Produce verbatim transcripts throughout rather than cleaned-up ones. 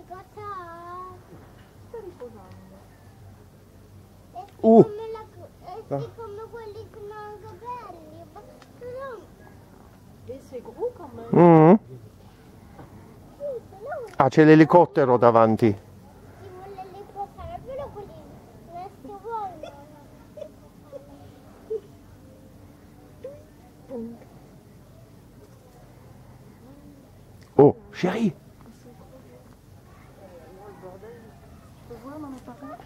Uh. È come quelli con i capelli. Et c'est gros quand même. Mm. Ah, c'è l'elicottero davanti. Ci vuole l'elicottero, però quelli non si vogliono. Oh, chérie. Je peux voir dans l'appareil?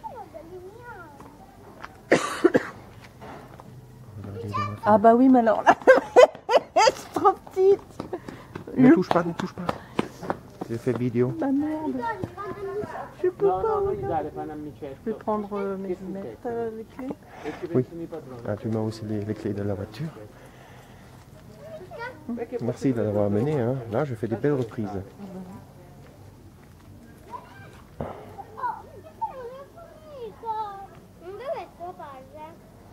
Ah bah oui, mais alors là, c'est trop petite. Ne touche pas, ne touche pas. J'ai fait vidéo. Bah merde. Je peux No, pas. no, non gli regarde. dare, fai un amicetto. Je vais prendre euh, mes lunettes, euh, les clés. E ci Oui. pensano i padroni. Ah, tu mets aussi les, les clés de la voiture. Perché Merci de l'avoir amené. Hein. Là, je fais des belles reprises. Non deve essere tuo padre?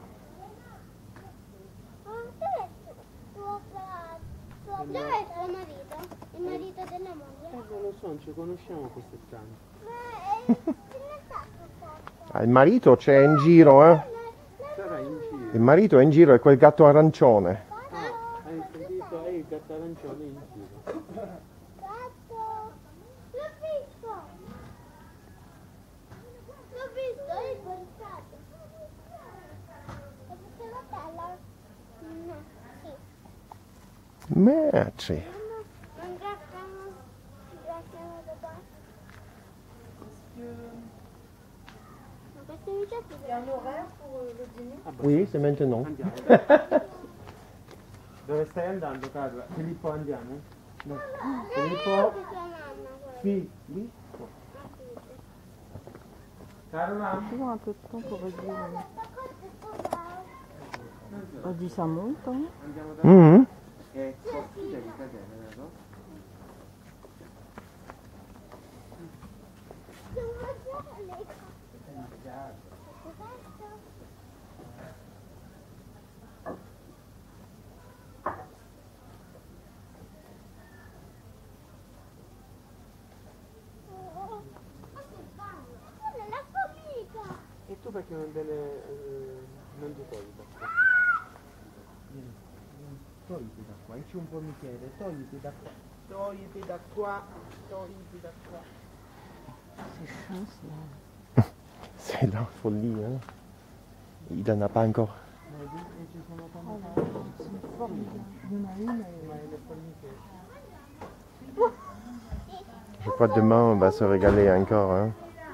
Ah, deve essere tuo padre? Dove è tuo marito? Il marito della moglie? Eh, non lo so, non ci conosciamo queste strane. Ma è... ce n'è stato fatto? Ah, il marito c'è in giro, eh? Sarà in giro. Il marito è in giro, è quel gatto arancione. Ah, hai sentito? È il gatto arancione in giro. Gatto! L'ho visto! L'ho visto, è il portato. È tutta la tela? No, sì. Merci. Non grattano, grattano da qua. Ma questo ricetto Il y a un horaire pour euh, le dîner? Ah, Oui, c'est maintenant. Andiamo. Dove stai andando, Carla? Filippo, andiamo? No. Filippo? che tua mamma vuole. Filippo? Carla? Toujours un peu de temps pour réduire. On dit ça monte, hein? Andiamo da... Mhm. Che così devi cadere, vero? La formica! E tu perché non te ne... eh, non ti togli da qua? Vieni, vieni, togliti da qua, c'è un po' Michele, togliti da qua, togliti da qua, togliti da qua. C'est chiant, ça. C'est la folie, hein? Il n'en a pas encore. Vedi? E ci sono tante formiche. Il y en a une, Ma le formiche... Je crois que demain, on va se régaler encore, hein?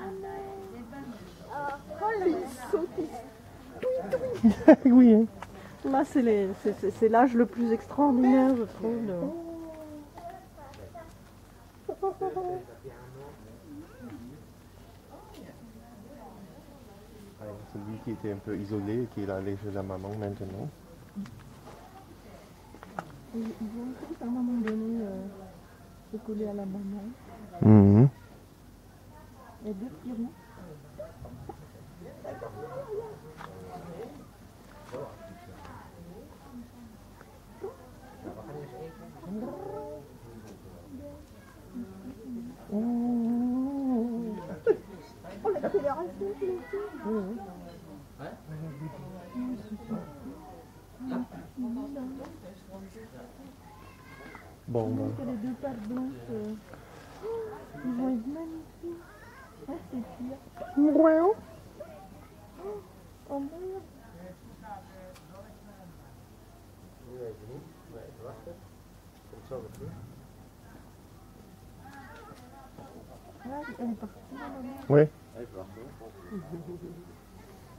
Oui, hein? là, c'est les- c'est- c'est- c'est l'âge le plus extraordinaire, je trouve. de- Alors, celui qui était un peu isolé, qui est allé chez la maman maintenant. Ils ils vont tous à un moment donné euh, se coller à la maman. Mhm. Il y a deux petits roues. Oh, l'accélération, je l'ai fait. Bon, Donc, ben. il y a les deux pattes blanches. euh, Ils vont être magnifiques. Ah, c'est pire. Oh merde. Ah, elle est partie, la maman. Oui.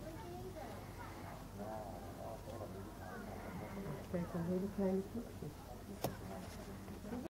Kijk, dan hele kleine plukjes.